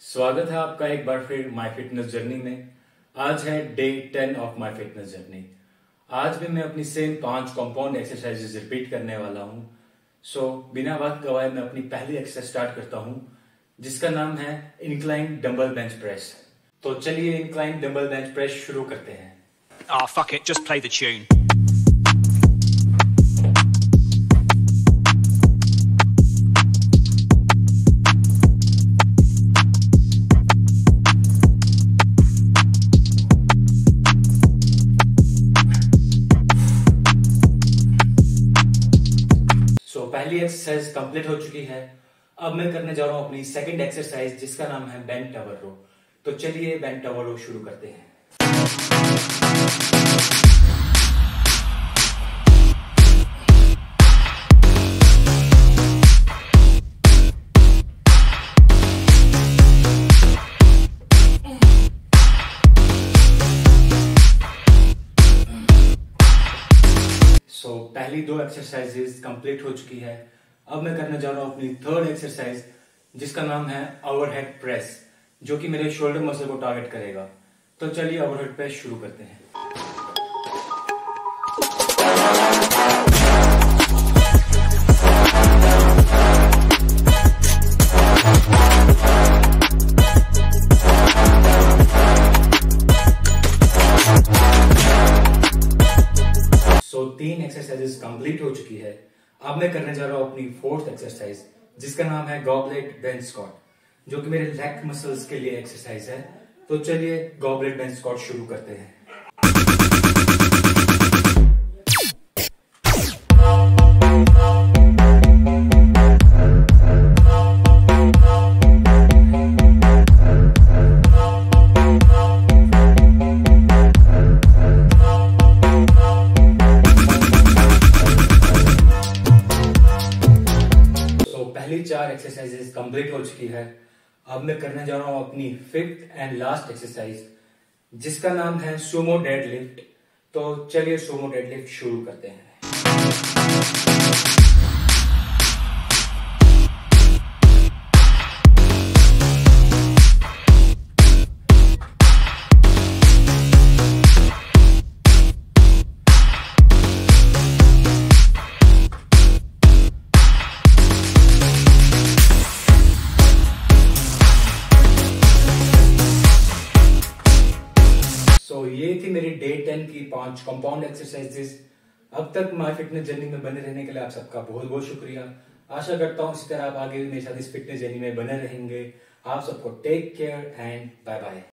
स्वागत है आपका एक बार फिर माय फिटनेस जर्नी में। आज है day 10 of my fitness journey. आज भी मैं अपनी सेम 5 कंपाउंड एक्सरसाइजेज रिपीट करने वाला हूं। सो बिना वक्त गवाए मैं अपनी पहली एक्सरसाइज स्टार्ट करता हूं, जिसका नाम है इंक्लाइन डंबल बेंच प्रेस। तो चलिए इंक्लाइन डंबल बेंच प्रेस शुरू करते हैं। Fuck it, just play the tune. पहली एक्सरसाइज कंप्लीट हो चुकी है। अब मैं करने जा रहा हूं अपनी सेकंड एक्सरसाइज, जिसका नाम है बेंट टावर रो। तो चलिए बेंट टावर रो शुरू करते हैं। पहली 2 एक्सरसाइजेज कंप्लीट हो चुकी है। अब मैं करने जा रहा हूं अपनी थर्ड एक्सरसाइज, जिसका नाम है ओवरहेड प्रेस, जो कि मेरे शोल्डर मसल को टारगेट करेगा। तो चलिए ओवरहेड प्रेस शुरू करते हैं। तो 3 एक्सरसाइजेस कंप्लीट हो चुकी है। अब मैं करने जा रहा हूं अपनी 4th एक्सरसाइज, जिसका नाम है गॉबलेट बेंच स्क्वाट, जो कि मेरे लेग मसल्स के लिए एक्सरसाइज है। तो चलिए गॉबलेट बेंच स्क्वाट शुरू करते हैं। पहली 4 एक्सरसाइजेस कंप्लीट हो चुकी है। अब मैं करने जा रहा हूं अपनी 5th एंड लास्ट एक्सरसाइज, जिसका नाम है सुमो डेडलिफ्ट। तो चलिए सुमो डेडलिफ्ट शुरू करते हैं। ये थी मेरी डे 10 की 5 कंपाउंड एक्सरसाइजेस। अब तक माय फिटनेस जर्नी में बने रहने के लिए आप सबका बहुत बहुत शुक्रिया। आशा करता हूँ इसी तरह आप आगे भी मेरे साथ इस फिटनेस जर्नी में बने रहेंगे। आप सबको take care and bye bye.